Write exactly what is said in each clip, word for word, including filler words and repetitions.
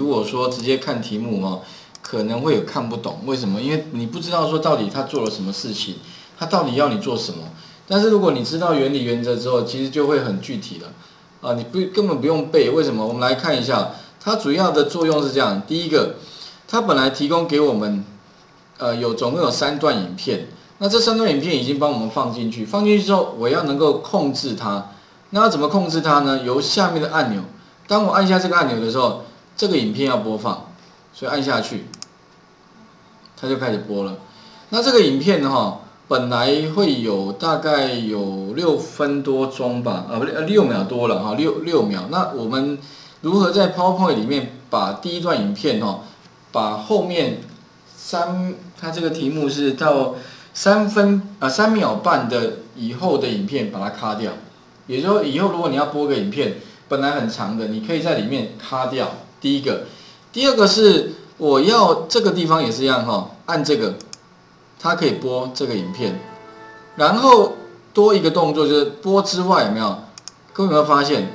如果说直接看题目哦，可能会有看不懂。为什么？因为你不知道说到底他做了什么事情，他到底要你做什么。但是如果你知道原理原则之后，其实就会很具体了啊，你不根本不用背。为什么？我们来看一下，它主要的作用是这样：第一个，它本来提供给我们，呃，有总共有三段影片。那这三段影片已经帮我们放进去，放进去之后，我要能够控制它。那要怎么控制它呢？由下面的按钮，当我按下这个按钮的时候，这个影片要播放，所以按下去，它就开始播了。那这个影片哈，本来会有大概有六分多钟吧，啊不呃六秒多了哈，六六秒。那我们如何在 PowerPoint 里面把第一段影片哈，把后面三，它这个题目是到三分啊三秒半的以后的影片把它卡掉，也就是说以后如果你要播个影片，本来很长的，你可以在里面卡掉。第一个，第二个是我要这个地方也是一样哈，按这个，它可以播这个影片，然后多一个动作就是播之外有没有？各位有没有发现？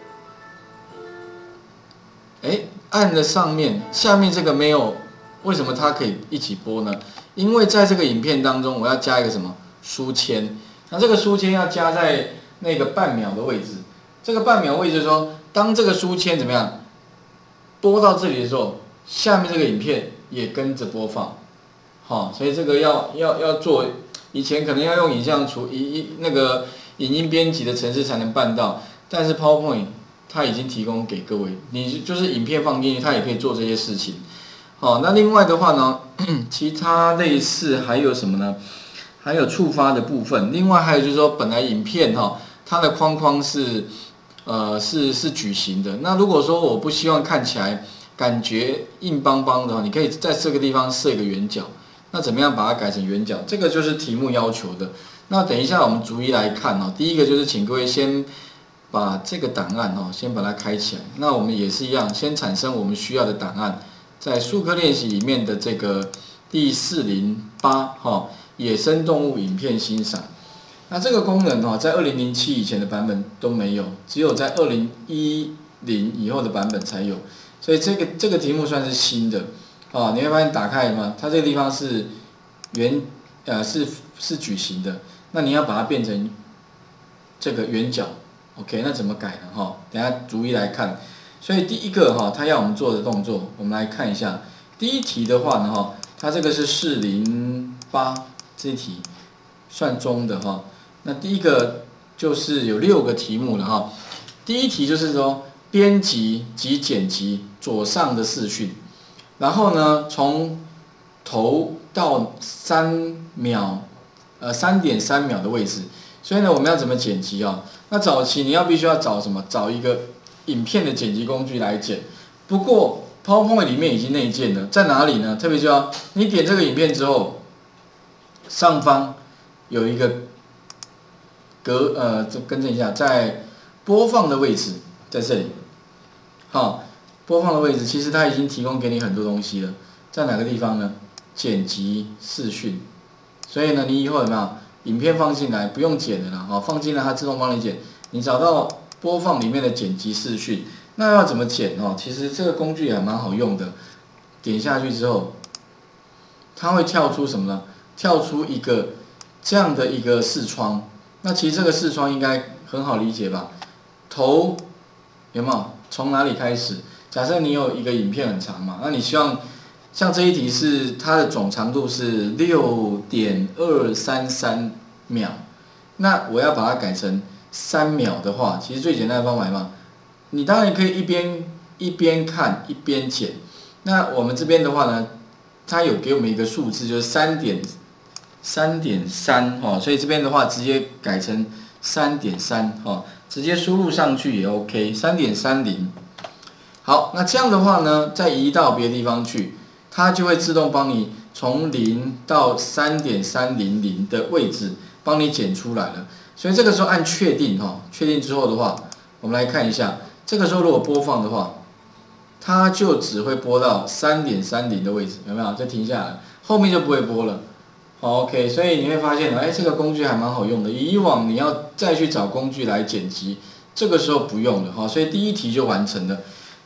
哎，按了上面，下面这个没有，为什么它可以一起播呢？因为在这个影片当中，我要加一个什么书签？那这个书签要加在那个半秒的位置。这个半秒位置说，当这个书签怎么样播到这里的时候，下面这个影片也跟着播放。好，所以这个要要要做，以前可能要用影像处一那个影音编辑的程式才能办到，但是 PowerPoint 它已经提供给各位，你就是影片放进去，它也可以做这些事情。好，那另外的话呢，其他类似还有什么呢？还有触发的部分。另外还有就是说，本来影片哈，它的框框是呃是是矩形的。那如果说我不希望看起来感觉硬邦邦的话，你可以在这个地方设一个圆角。那怎么样把它改成圆角？这个就是题目要求的。那等一下我们逐一来看哦。第一个就是请各位先把这个档案哦，先把它开起来。那我们也是一样，先产生我们需要的档案。在术科练习里面的这个第四零八哈，野生动物影片欣赏。那这个功能哈，在二零零七以前的版本都没有，只有在二零一零以后的版本才有。所以这个这个题目算是新的啊。你会发现打开嘛，它这个地方是圆呃是是矩形的，那你要把它变成这个圆角 ，OK？ 那怎么改呢？哈，等一下逐一来看。所以第一个哈，它要我们做的动作，我们来看一下。第一题的话呢，哈，它这个是四零八这一题，算中的哈。那第一个就是有六个题目了哈。第一题就是说编辑及剪辑左上的视讯，然后呢从头到三秒，呃三点三秒的位置。所以呢，我们要怎么剪辑啊？那早期你要必须要找什么？找一个影片的剪辑工具来剪。不过 PowerPoint 里面已经内建了，在哪里呢？特别就要你点这个影片之后，上方有一个格呃，更正一下，在播放的位置在这里。好，播放的位置其实它已经提供给你很多东西了，在哪个地方呢？剪辑视讯。所以呢，你以后有没有影片放进来不用剪的啦？好，放进来它自动帮你剪。你找到播放里面的剪辑视讯。那要怎么剪哦？其实这个工具也蛮好用的，点下去之后，它会跳出什么呢？跳出一个这样的一个视窗。那其实这个视窗应该很好理解吧？头有没有？从哪里开始？假设你有一个影片很长嘛，那你希望像这一题是它的总长度是六点二三三秒，那我要把它改成三秒的话，其实最简单的方法嘛。你当然可以一边一边看一边剪。那我们这边的话呢，它有给我们一个数字，就是三点三点三哦，所以这边的话直接改成三点三哦，直接输入上去也 OK， 三点三零。好，那这样的话呢，再移到别的地方去，它就会自动帮你从零到三点三零零的位置帮你剪出来了。所以这个时候按确定哈，确定之后的话，我们来看一下。这个时候如果播放的话，它就只会播到三点三零的位置，有没有？就停下来，后面就不会播了。好 ，OK， 所以你会发现，哎，这个工具还蛮好用的。以往你要再去找工具来剪辑，这个时候不用了哈。所以第一题就完成了。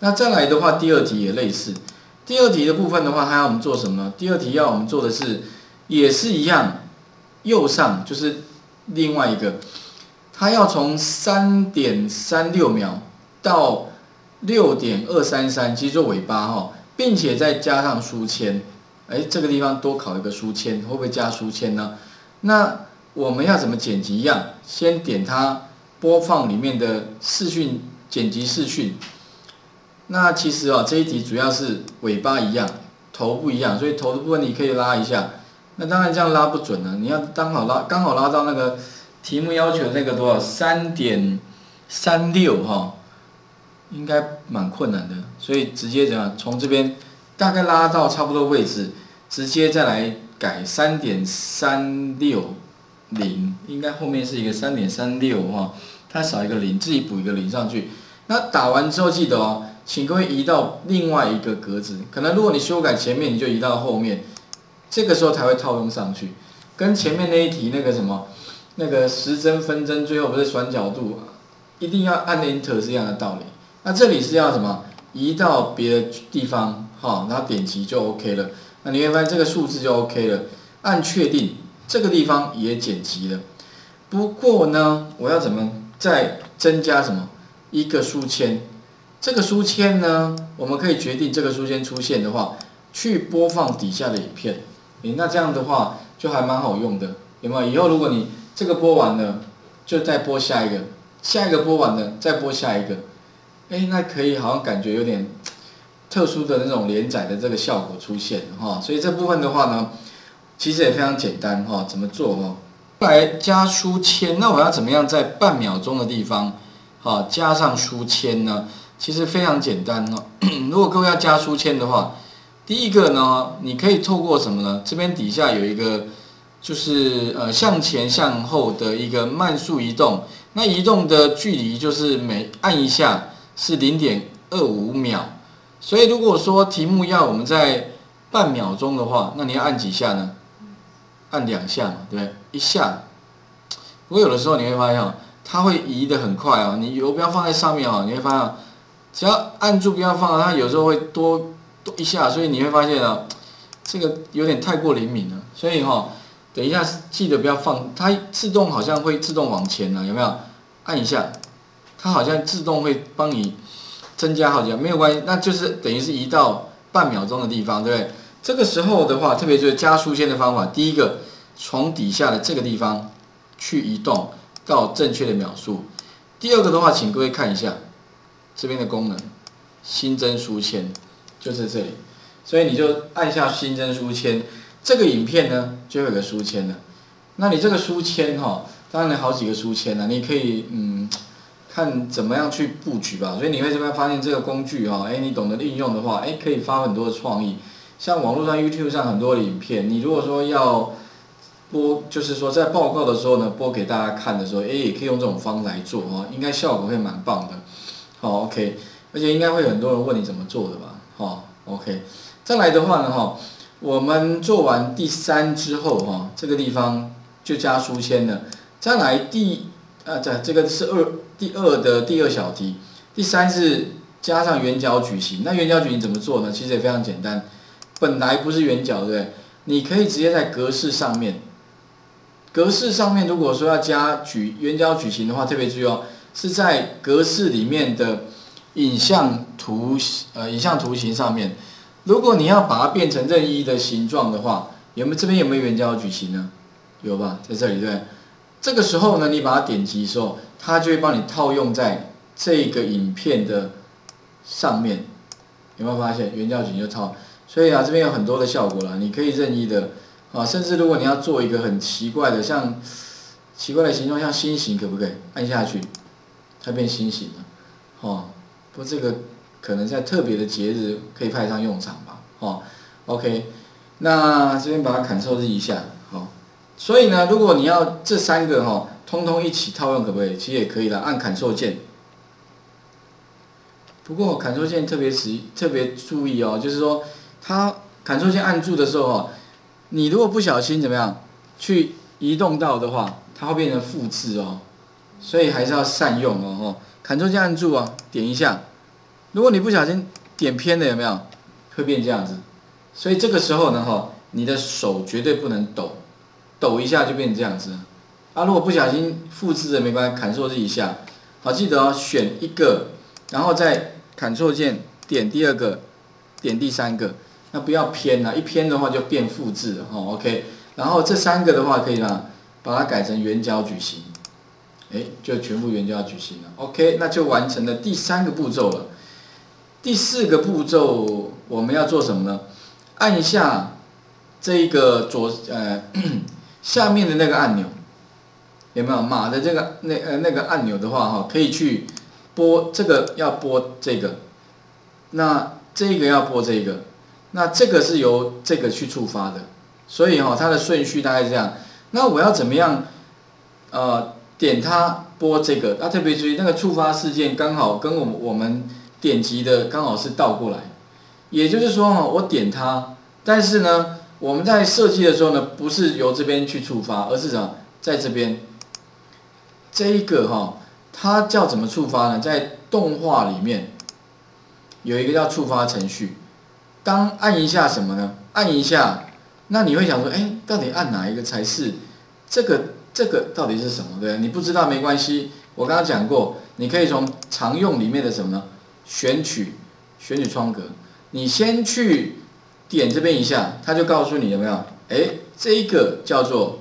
那再来的话，第二题也类似。第二题的部分的话，它要我们做什么呢？第二题要我们做的是，也是一样，右上就是另外一个，它要从三点三六秒到六点二三三，其实做尾巴哈，并且再加上书签。哎，这个地方多考一个书签，会不会加书签呢？那我们要怎么剪辑一样？先点它播放里面的视讯剪辑视讯。那其实啊，这一题主要是尾巴一样，头不一样，所以头的部分你可以拉一下。那当然这样拉不准了，你要刚好拉，刚好拉到那个题目要求的那个多少三点三六哈，应该蛮困难的。所以直接怎样，从这边大概拉到差不多位置，直接再来改三点三六零，应该后面是一个三点三六哈，它少一个零，自己补一个零上去。那打完之后记得哦。请各位移到另外一个格子，可能如果你修改前面，你就移到后面，这个时候才会套用上去，跟前面那一题那个什么，那个时针分针最后不是转角度，一定要按 Enter 是一样的道理。那这里是要什么？移到别的地方，哈，然后点击就 OK 了。那你会发现这个数字就 OK 了，按确定，这个地方也剪辑了。不过呢，我要怎么再增加什么一个书签？这个书签呢，我们可以决定这个书签出现的话，去播放底下的影片。诶，那这样的话就还蛮好用的，有没有？以后如果你这个播完了，就再播下一个，下一个播完了再播下一个，诶，那可以好像感觉有点特殊的那种连载的这个效果出现哈。所以这部分的话呢，其实也非常简单哈，怎么做哈？来加书签，那我要怎么样在半秒钟的地方，哈，加上书签呢？其实非常简单哦。如果各位要加书签的话，第一个呢，你可以透过什么呢？这边底下有一个，就是呃向前向后的一个慢速移动。那移动的距离就是每按一下是零点二五秒。所以如果说题目要我们在半秒钟的话，那你要按几下呢？按两下嘛，对不对？一下。不过有的时候你会发现哦，它会移得很快哦。你游标放在上面哦，你会发现。只要按住不要放，它有时候会多多一下，所以你会发现啊，这个有点太过灵敏了。所以哈、哦，等一下记得不要放，它自动好像会自动往前了，有没有？按一下，它好像自动会帮你增加好几下，没有关系，那就是等于是移到半秒钟的地方，对不对？这个时候的话，特别就是加书签的方法，第一个从底下的这个地方去移动到正确的秒数，第二个的话，请各位看一下。这边的功能，新增书签就是这里，所以你就按下新增书签，这个影片呢就有个书签了。那你这个书签哈，当然有好几个书签了，你可以嗯看怎么样去布局吧。所以你会这边发现这个工具哈，哎，你懂得运用的话，哎，可以发很多的创意。像网络上 YouTube 上很多的影片，你如果说要播，就是说在报告的时候呢，播给大家看的时候，哎，也可以用这种方来做哈，应该效果会蛮棒的。好 ，OK， 而且应该会有很多人问你怎么做的吧？好 ，OK， 再来的话呢，哈，我们做完第三之后，哈，这个地方就加书签了。再来第，呃，这这个是二第二的第二小题，第三是加上圆角矩形。那圆角矩形怎么做呢？其实也非常简单，本来不是圆角，对不对？你可以直接在格式上面，格式上面如果说要加矩圆角矩形的话，特别注意哦。是在格式里面的影像图呃影像图形上面，如果你要把它变成任意的形状的话，有没有这边有没有圆角矩形呢？有吧，在这里对不对？这个时候呢，你把它点击的时候，它就会帮你套用在这个影片的上面。有没有发现圆角矩形就套？所以啊，这边有很多的效果啦，你可以任意的啊，甚至如果你要做一个很奇怪的，像奇怪的形状，像心形，可不可以按下去？它变心形了，哦，不过这个可能在特别的节日可以派上用场吧，哦 ，OK， 那这边把它 Ctrl Z 一下，好，所以呢，如果你要这三个哈、哦，通通一起套用，可不可以？其实也可以的，按 Ctrl 键。不过 Ctrl 键特别时特别注意哦，就是说它 Ctrl 键按住的时候哦，你如果不小心怎么样去移动到的话，它会变成复制哦。所以还是要善用哦，吼，Ctrl键按住啊，点一下， 如果你不小心点偏了，有没有？会变这样子。所以这个时候呢，哈，你的手绝对不能抖，抖一下就变成这样子。啊，如果不小心复制了没关系 ，Ctrl 一下，好，记得哦，选一个，然后再 Ctrl 键点第二个，点第三个，那不要偏啊，一偏的话就变复制了，哈 ，OK。然后这三个的话可以呢，把它改成圆角矩形，哎，就全部圆角矩形了 ，OK， 那就完成了第三个步骤了。第四个步骤我们要做什么呢？按一下这一个左呃下面的那个按钮，有没有码的这个那呃那个按钮的话哈，可以去拨这个要拨这个，那这个要拨这个，那这个是由这个去触发的，所以哈它的顺序大概是这样。那我要怎么样呃点它拨这个？啊特别注意那个触发事件刚好跟我们我们点击的刚好是倒过来，也就是说哈我点它，但是呢我们在设计的时候呢不是由这边去触发，而是什么在这边这一个哈它叫怎么触发呢？在动画里面有一个叫触发程序，当按一下什么呢？按一下，那你会想说，哎，到底按哪一个才是这个？这个到底是什么？对，你不知道没关系，我刚刚讲过，你可以从常用里面的什么呢？选取选取窗格，你先去点这边一下，它就告诉你有没有？哎，这一个叫做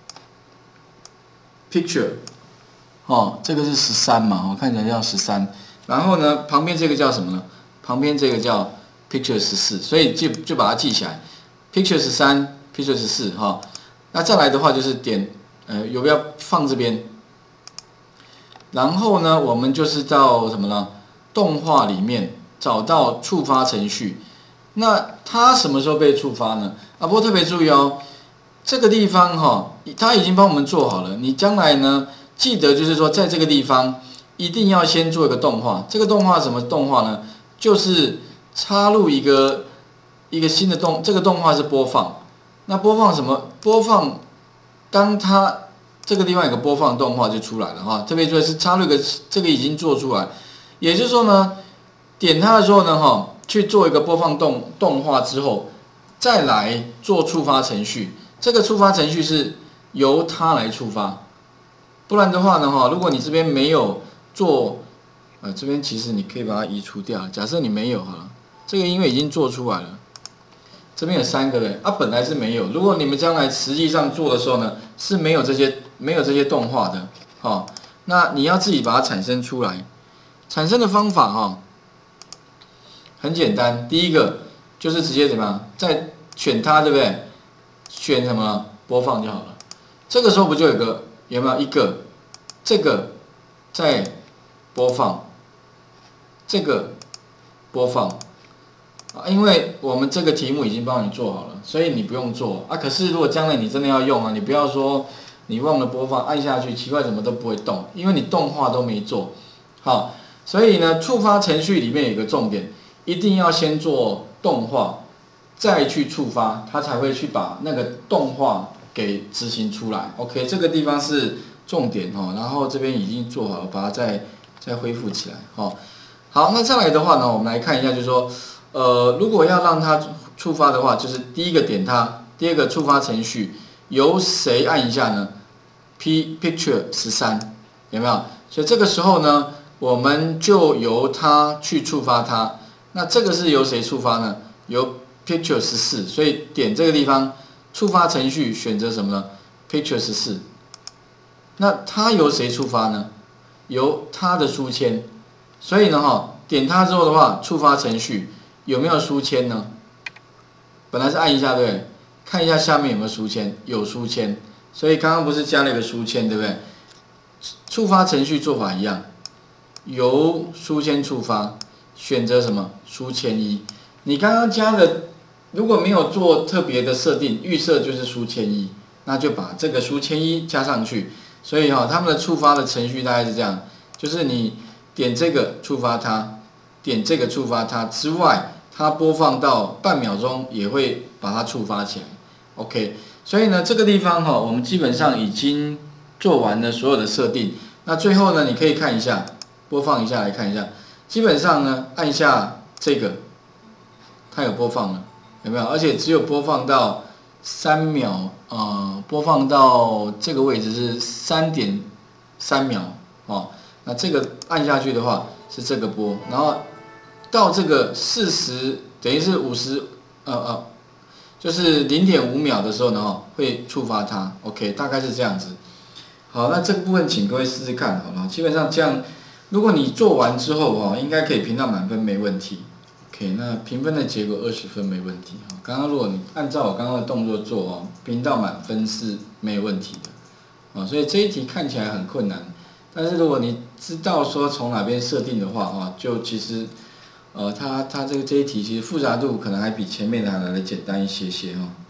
picture， 哦，这个是十三嘛，我看起来叫十三。然后呢，旁边这个叫什么呢？旁边这个叫 picture 十四，所以就就把它记起来 ，picture 十三 ，picture 十四哈。那再来的话就是点呃有没有放这边？然后呢，我们就是到什么呢？动画里面找到触发程序。那它什么时候被触发呢？啊，不过特别注意哦，这个地方哈，它已经帮我们做好了。你将来呢，记得就是说，在这个地方一定要先做一个动画。这个动画什么动画呢？就是插入一个一个新的动，这个动画是播放。那播放什么？播放，当它这个地方有个播放动画就出来了哈。特别注意是插入一个这个已经做出来，也就是说呢，点它的时候呢哈，去做一个播放动动画之后，再来做触发程序。这个触发程序是由它来触发，不然的话呢哈，如果你这边没有做，呃，这边其实你可以把它移除掉。假设你没有好了，这个因为已经做出来了。这边有三个人，啊，本来是没有。如果你们将来实际上做的时候呢，是没有这些没有这些动画的，哦，那你要自己把它产生出来。产生的方法哈、哦，很简单，第一个就是直接怎么样，再选它，对不对？选什么播放就好了。这个时候不就有个有没有一个这个再播放，这个播放。因为我们这个题目已经帮你做好了，所以你不用做啊。可是如果将来你真的要用啊，你不要说你忘了播放，按下去奇怪怎么都不会动，因为你动画都没做好。所以呢，触发程序里面有一个重点，一定要先做动画，再去触发，它才会去把那个动画给执行出来。OK， 这个地方是重点哦。然后这边已经做好了，把它再再恢复起来。好，好，那再来的话呢，我们来看一下，就是说。呃，如果要让它触发的话，就是第一个点它，第二个触发程序由谁按一下呢 ？P Picture 十三有没有？所以这个时候呢，我们就由它去触发它。那这个是由谁触发呢？由 Picture 十四，所以点这个地方触发程序选择什么呢 ？Picture 十四。那它由谁触发呢？由它的书签。所以呢，哈，点它之后的话，触发程序。有没有书签呢？本来是按一下，对不对？看一下下面有没有书签，有书签。所以刚刚不是加了一个书签，对不对？触发程序做法一样，由书签触发，选择什么？书签一。你刚刚加的，如果没有做特别的设定，预设就是书签一，那就把这个书签一加上去。所以哈、哦，他们的触发的程序大概是这样，就是你点这个触发它，点这个触发它之外。它播放到半秒钟也会把它触发起来 ，OK。所以呢，这个地方哈、哦，我们基本上已经做完了所有的设定。那最后呢，你可以看一下，播放一下来看一下。 基本上呢，按下这个，它有播放了，有没有？而且只有播放到三秒，呃，播放到这个位置是三点三秒哦。那这个按下去的话是这个波，然后到这个四十，等于是五十，呃呃，就是零点五秒的时候呢，会触发它。OK， 大概是这样子。好，那这个部分请各位试试看，好吗？基本上这样，如果你做完之后哦，应该可以评到满分，没问题。OK， 那评分的结果二十分没问题。刚刚如果你按照我刚刚的动作做哦，评到满分是没有问题的。啊，所以这一题看起来很困难，但是如果你知道说从哪边设定的话啊，就其实，呃，它它这个这一题其实复杂度可能还比前面的还来的简单一些些哈。